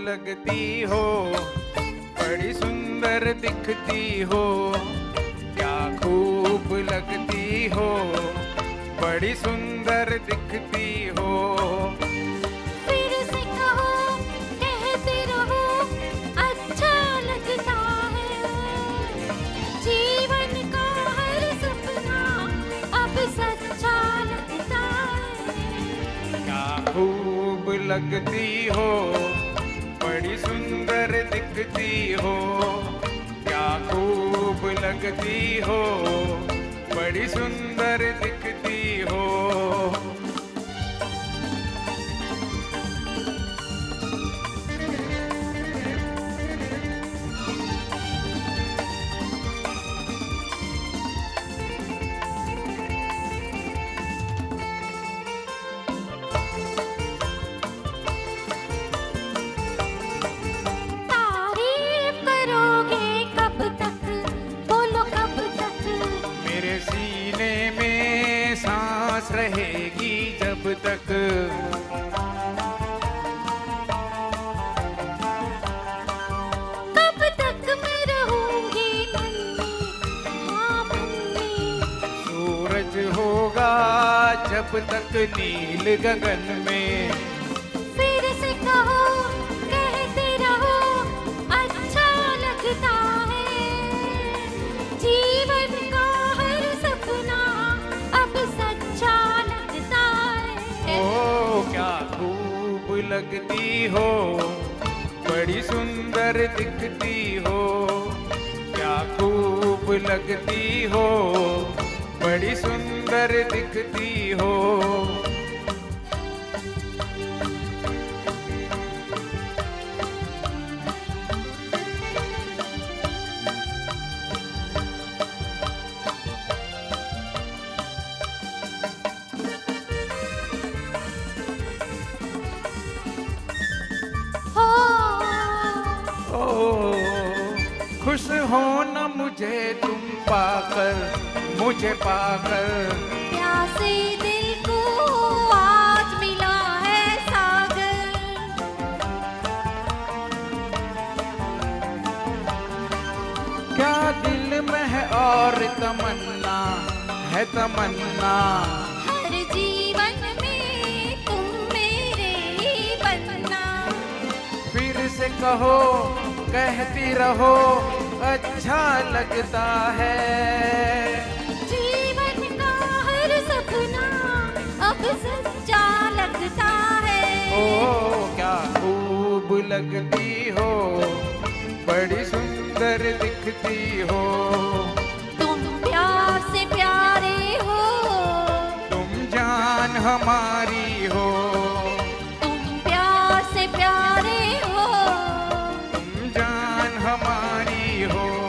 लगती हो, बड़ी सुंदर दिखती हो, क्या खूब लगती हो, बड़ी सुंदर दिखती हो। फिर से कहो, कहते रहो, अच्छा लगता है। जीवन का हर सपना अब सच्चा लगता है। क्या खूब लगती हो, बड़ी सुंदर दिखती हो, क्या खूब लगती हो, बड़ी सुंदर दिखती हो। तारीफ करोगे कब तक, बोलो कब तक। मेरे सीने में सांस रहेगी जब तक, कब तक मैं रहूंगी मन में, हाँ मन में। सूरज होगा जब तक नील गगन में। फिर से कहो, कहते रहो, अच्छा लगता है। जीवन का हर सपना अब सच्चा लगता है। ओ क्या खूब लगती हो, बड़ी सुंदर दिखती हो, क्या खूब लगती हो, बड़ी सुंदर दिखती हो। हो ओ खुश हो न मुझे तुम पाकर, मुझे पाकर। प्यासे दिल को आज मिला है सागर। क्या दिल में है और तमन्ना है तमन्ना, हर जीवन में तुम मेरे ही बनना। फिर से कहो, कहती रहो, अच्छा लगता है। जीवन का हर सपना अब सच्चा लगता है। ओ क्या खूब लगती हो, बड़ी सुंदर दिखती हो, तुम प्यार से प्यारे हो, तुम जान हमारी हो, तुम प्यार से प्यारे हो। तुम जान हमारी हो।